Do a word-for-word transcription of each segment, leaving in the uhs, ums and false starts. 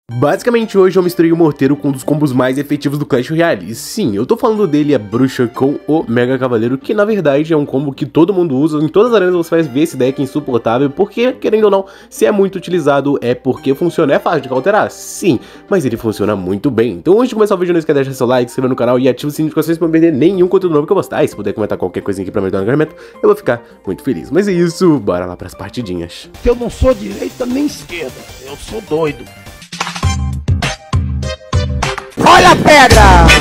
Basicamente hoje eu misturei o morteiro com um dos combos mais efetivos do Clash Royale. E sim, eu tô falando dele, a bruxa com o Mega Cavaleiro, que na verdade é um combo que todo mundo usa. Em todas as arenas você vai ver esse deck insuportável, porque, querendo ou não, se é muito utilizado é porque funciona. É fácil de counterar? Sim, mas ele funciona muito bem. Então antes de começar o vídeo, não esquece de deixar seu like, se inscrever no canal e ativa o sininho de notificações pra não perder nenhum conteúdo novo que eu postar. E se puder comentar qualquer coisinha aqui pra me ajudar no engajamento, eu vou ficar muito feliz. Mas é isso, bora lá pras partidinhas. Eu não sou direita nem esquerda, eu sou doido. Olha a pedra!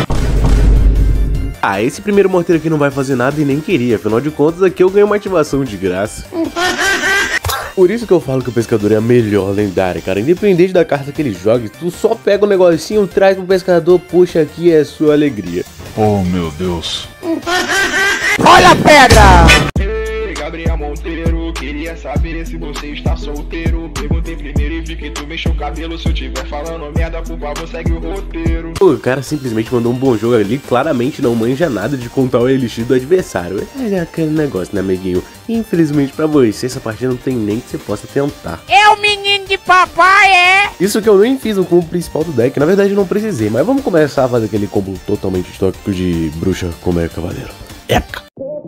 Ah, esse primeiro morteiro aqui não vai fazer nada e nem queria, afinal de contas aqui eu ganho uma ativação de graça. Por isso que eu falo que o pescador é a melhor lendária, cara. Independente da carta que ele jogue, tu só pega um negocinho, traz pro pescador, puxa aqui, é sua alegria. Oh meu Deus. Olha a pedra! Gabriel Monteiro, queria saber se você está solteiro. Perguntei primeiro e vi que tu mexeu o cabelo. Se eu tiver falando merda, por favor, segue o roteiro. Pô, o cara simplesmente mandou um bom jogo ali, claramente não manja nada de contar o elixir do adversário. É aquele negócio, né, amiguinho? Infelizmente pra você, essa partida não tem nem que você possa tentar. É o menino de papai, é? Isso que eu nem fiz o combo principal do deck, na verdade eu não precisei, mas vamos começar a fazer aquele combo totalmente tóxico de bruxa com Mega Cavaleiro. Épica!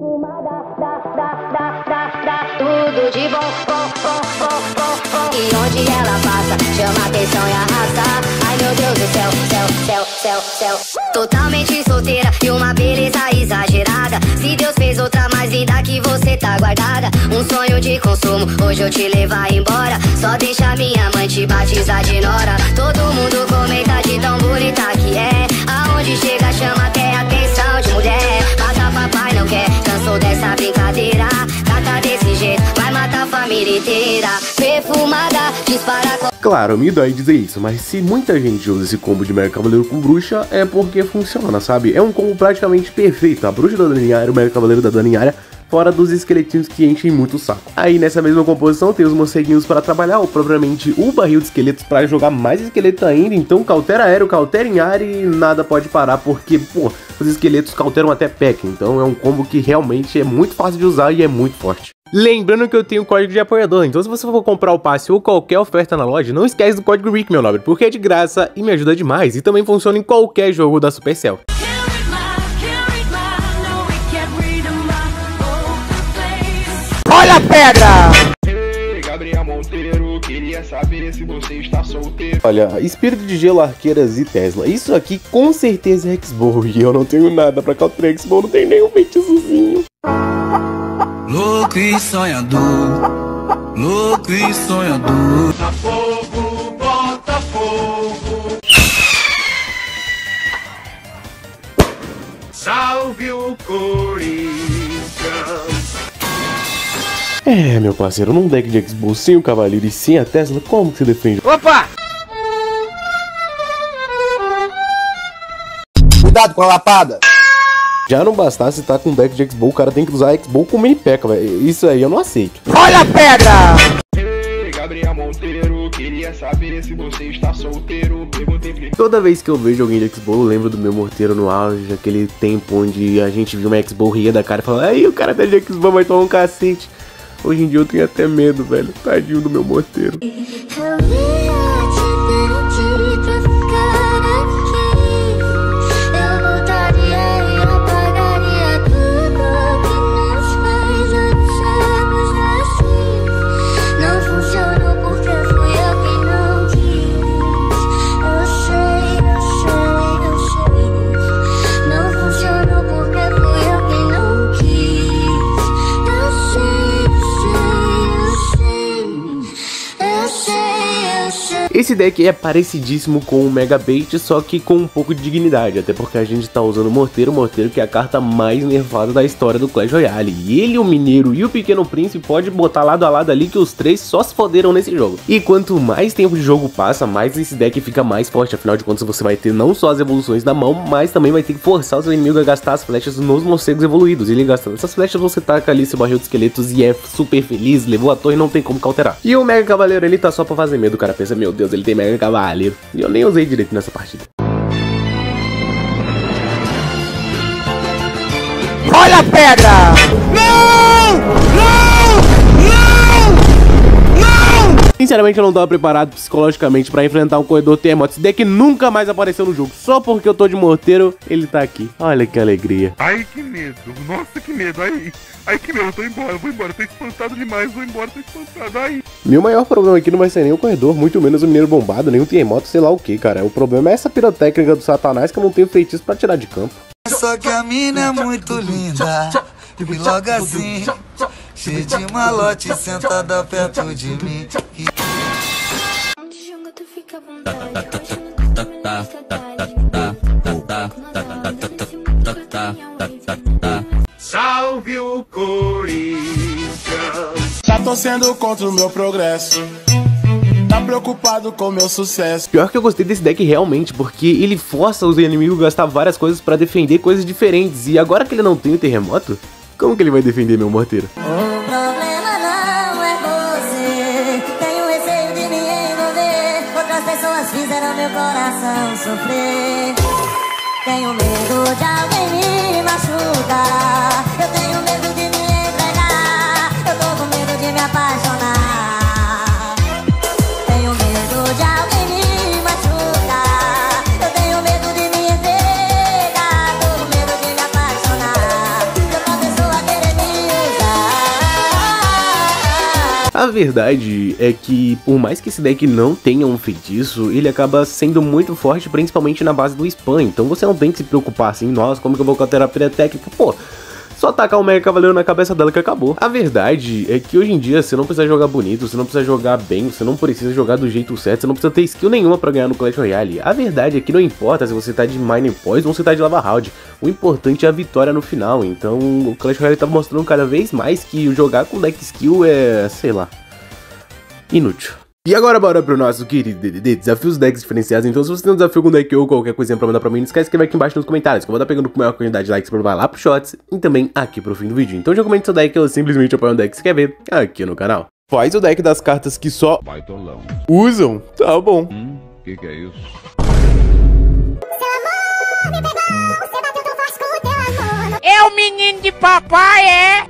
Tudo de bom, bom, bom, bom, bom, bom. E onde ela passa, chama atenção e arrasta. Ai meu Deus do céu, céu, céu, céu, céu. Totalmente solteira e uma beleza exagerada. Se Deus fez outra mais linda que você tá guardada. Um sonho de consumo, hoje eu te levar embora. Só deixa minha mãe te batizar de nora. Todo mundo comenta de tão bonita que é. Aonde chega chama até atenção de mulher. Mata papai não quer, cansou dessa brincadeira. Trata desse jeito, vai matar a família inteira. Perfumada, dispara com... Claro, me dói dizer isso, mas se muita gente usa esse combo de Mega Cavaleiro com bruxa, é porque funciona, sabe? É um combo praticamente perfeito. A bruxa da Daniária, o Mega Cavaleiro da Daniária, fora dos esqueletinhos que enchem muito o saco. Aí nessa mesma composição tem os morceguinhos para trabalhar, ou propriamente o barril de esqueletos para jogar mais esqueleto ainda. Então cautera aéreo, cautera em área e nada pode parar, porque, pô, os esqueletos cauteram até pack. Então é um combo que realmente é muito fácil de usar e é muito forte. Lembrando que eu tenho código de apoiador, então se você for comprar o passe ou qualquer oferta na loja, não esquece do código R I C, meu nobre, porque é de graça e me ajuda demais. E também funciona em qualquer jogo da Supercell. Olha a pedra! Ei, Gabriel Monteiro, queria saber se você está solteiro. Olha, Espírito de Gelo, Arqueiras e Tesla. Isso aqui com certeza é X-Bow. E eu não tenho nada pra counter X-Bow, não tenho nenhum feitiçozinho. Louco e sonhador, louco e sonhador. Bota fogo, bota fogo. Salve o Corinthians. É, meu parceiro, num deck de X-Bow sem o Cavaleiro e sem a Tesla, como que você defende? Opa! Cuidado com a lapada! Já não bastasse estar com um deck de X-Bow, o cara tem que usar X-Bow com mini P E K K A, velho. Isso aí eu não aceito. Olha a pedra! Ei, Gabriel Monteiro, queria saber se você está solteiro. Perguntei primeiro. Toda vez que eu vejo alguém de X-Bow, eu lembro do meu morteiro no auge, aquele tempo onde a gente viu uma X-Bow ria da cara e falava, aí o cara tá de X-Bow vai tomar um cacete. Hoje em dia eu tenho até medo, velho. Tadinho do meu morteiro. Esse deck é parecidíssimo com o Mega Bait, só que com um pouco de dignidade, até porque a gente tá usando o Morteiro, o Morteiro que é a carta mais nerfada da história do Clash Royale. E ele, o Mineiro e o Pequeno Príncipe pode botar lado a lado ali que os três só se foderam nesse jogo. E quanto mais tempo de jogo passa, mais esse deck fica mais forte, afinal de contas você vai ter não só as evoluções da mão, mas também vai ter que forçar os inimigos a gastar as flechas nos morcegos evoluídos. E ele gastando essas flechas, você taca ali seu barril de esqueletos e é super feliz, levou a torre e não tem como counterar. E o Mega Cavaleiro ele tá só pra fazer medo, o cara pensa, meu Deus, ele tem Mega Cavaleiro. E eu nem usei direito nessa partida. Olha a pedra! Não! Não! Não! Não! Sinceramente, eu não tava preparado psicologicamente pra enfrentar um corredor terremoto. Esse deck nunca mais apareceu no jogo. Só porque eu tô de morteiro, ele tá aqui. Olha que alegria. Ai, que medo. Nossa, que medo. Ai, ai que medo. Eu tô embora, eu vou embora. Eu tô espantado demais. Vou embora, tô espantado. Ai. Meu maior problema aqui não vai ser nem o corredor, muito menos o mineiro bombado, nem o terremoto, sei lá o que, cara. O problema é essa pirotécnica do satanás que eu não tenho feitiço pra tirar de campo. Só que a mina é muito linda. E logo assim, cheia de malote, sentada perto de mim. Salve o Corinthians. Tá torcendo contra o meu progresso. Tá preocupado com o meu sucesso. Pior que eu gostei desse deck realmente, porque ele força os inimigos a gastar várias coisas pra defender coisas diferentes. E agora que ele não tem o terremoto, como que ele vai defender meu morteiro? O problema não é você. Tenho receio de me envolver. Outras pessoas fizeram meu coração sofrer. Tenho medo de alguém me machucar. Eu tenho medo de me entregar. Eu tô com medo de me apaixonar. Tenho medo de alguém me machucar. Eu tenho medo de me entregar. Tô com medo de me apaixonar. De outra pessoa querer me usar. A verdade é que, por mais que esse deck não tenha um feitiço, ele acaba sendo muito forte, principalmente na base do spam. Então você não tem que se preocupar assim, nossa, como que eu vou com a terapia técnica? Pô, só tacar o Mega Cavaleiro na cabeça dela que acabou. A verdade é que hoje em dia você não precisa jogar bonito, você não precisa jogar bem, você não precisa jogar do jeito certo, você não precisa ter skill nenhuma pra ganhar no Clash Royale. A verdade é que não importa se você tá de Mine Poison ou você tá de Lava Round, o importante é a vitória no final. Então o Clash Royale tá mostrando cada vez mais que jogar com deck skill é, sei lá, inútil. E agora bora pro nosso querido D D D, desafios decks diferenciados. Então se você tem um desafio com deck ou qualquer coisinha pra mandar pra mim, não esquece de escrever aqui embaixo nos comentários, que eu vou estar pegando com a maior quantidade de likes pra levar lá pro Shots e também aqui pro fim do vídeo. Então já comente seu deck ou simplesmente apoia um deck que você quer ver aqui no canal. Faz o deck das cartas que só Baitolão. usam, tá bom. Hum, que que é isso? É o menino de papai, é?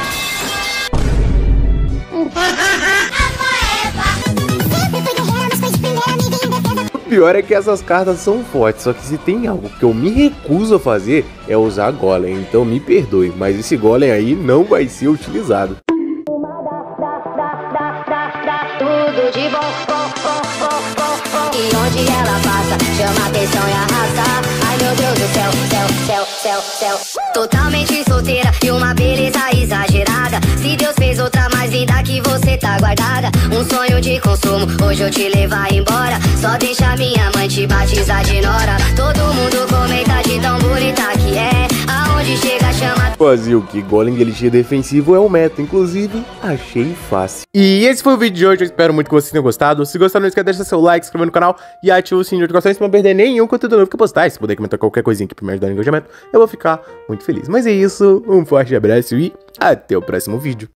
O pior é que essas cartas são fortes, só que se tem algo que eu me recuso a fazer é usar Golem, então me perdoe, mas esse Golem aí não vai ser utilizado. Tudo de bom, bom, bom, bom, bom, bom. E onde ela passa, chama atenção e arrasa. Ai meu Deus do céu, céu, céu, céu, céu. Totalmente solteira e uma beleza exagerada. Se Deus fez outra mais linda que você tá guardada. Um sonho de consumo, hoje eu te levar embora. Só deixa minha mãe te batizar de nora. Todo mundo comenta de tão bonita que é. Aonde chega chama. Fazer o que? Golem de elixir defensivo é o meta, inclusive achei fácil. E esse foi o vídeo de hoje, eu espero muito que vocês tenham gostado. Se gostar, não esqueça de deixar seu like, se inscrever no canal e ativar o sininho de notificações pra não perder nenhum conteúdo novo que eu postar. E se puder comentar qualquer coisinha aqui pra me ajudar no engajamento, eu vou ficar muito feliz. Mas é isso, um forte abraço e até o próximo vídeo.